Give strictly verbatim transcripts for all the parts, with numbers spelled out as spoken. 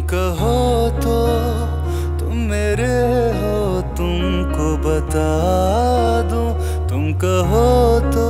कहो तो तुम मेरे हो, तुमको बता दूं, तुम कहो तो।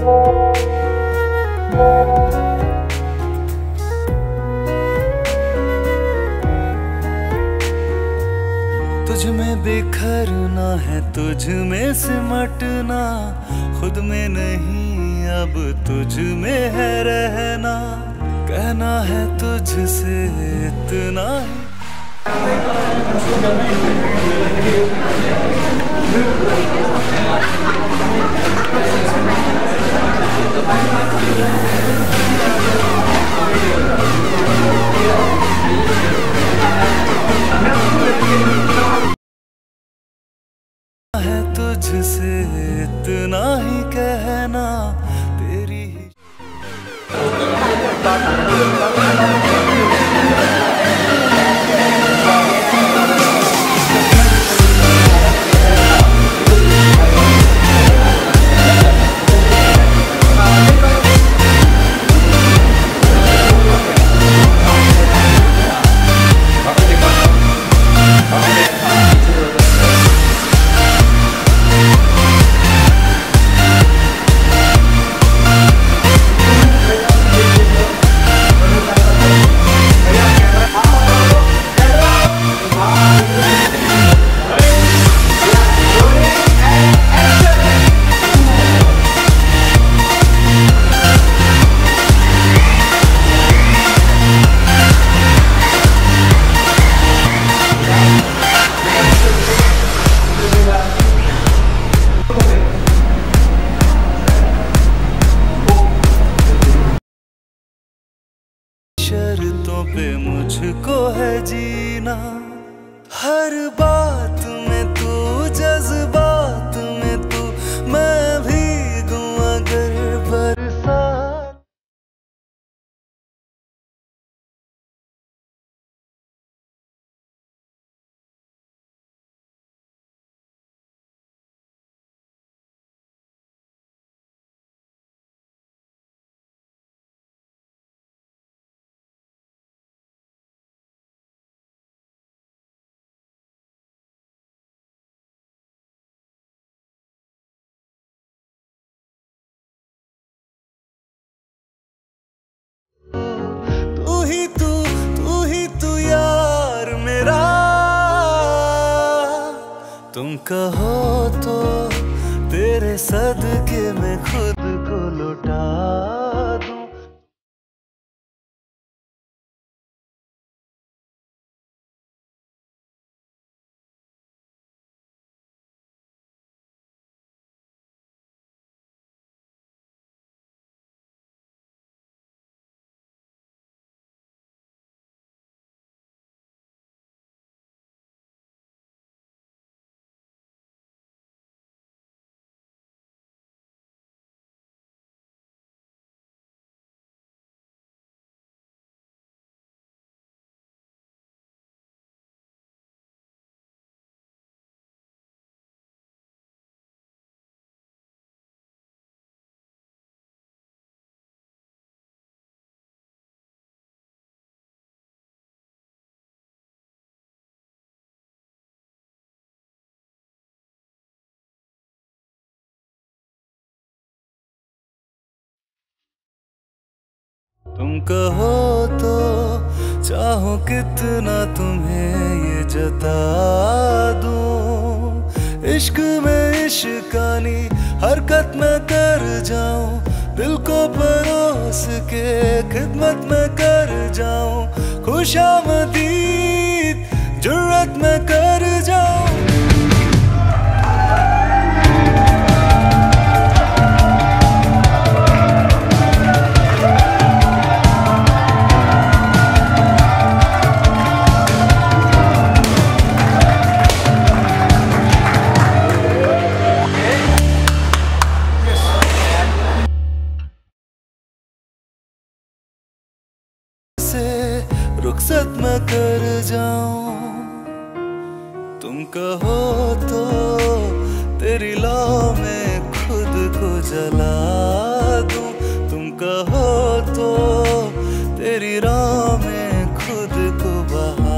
तुझ में बिखरना है, तुझ में सिमटना, खुद में नहीं अब तुझ में है रहना, कहना है तुझसे इतना ही। है तुझसे इतना ही कहना, तेरी ही शर्तों पे मुझको है जीना, हर बात में तू, जज्बात में तू, मैं भीगूं अगर बरसात। तुम कहो तो तेरे सदके में खुद को लौटा दूं। तुम कहो तो चाहो कितना तुम्हें ये जता दूं, इश्क में इश्कानी हरकत में कर जाऊं, दिल को परोस के खिदमत में कर जाऊं, खुशामदीद जुर्रत में कर जाऊं। रुखसत में कर जाऊं, तुम कहो तो तेरी लौ में खुद को जला दूं, तुम कहो तो तेरी राह में खुद को बहा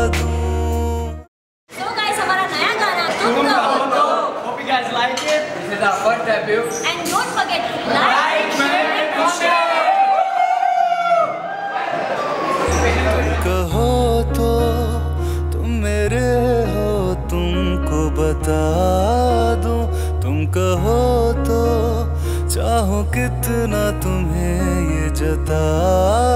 दूं। So guys, हमारा नया गाना तुम कहो तो, hope you guys like it. is our first debut. And don't forget to like, share and comment. तुम कहो तो तुम मेरे हो, तुमको बता दूं। तुम कहो तो चाहो कितना तुम्हें ये जता